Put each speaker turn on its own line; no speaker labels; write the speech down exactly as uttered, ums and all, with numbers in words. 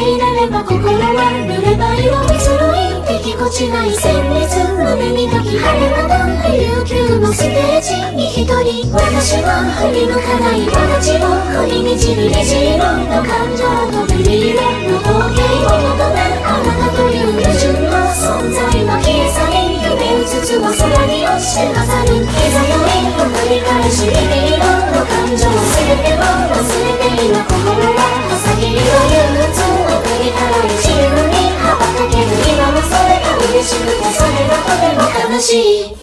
入れれば心は濡れば色移ろいぎこちない旋律胸に抱き晴れ渡る琉球のステージに一人私は振り向かない形を恋にじる虹色の感情と瑠璃色の光景を求めあなたという矛盾の存在は消え去り夢うつつは空に落ちて飾るいざよいを繰り返し虹色の感情全てを忘れて今心は朝霧の憂鬱を振り払い自由に羽ばたける今もそれ嬉しくてそれがとても悲しい